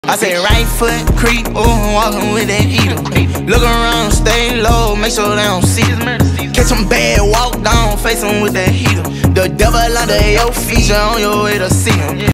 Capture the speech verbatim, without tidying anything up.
I say right foot creep, ooh, walking with that heater. Look around, stay low, make sure they don't see us. Catch them bad, walk down, face them with that heater. The devil under your feet, you're on your way to see him.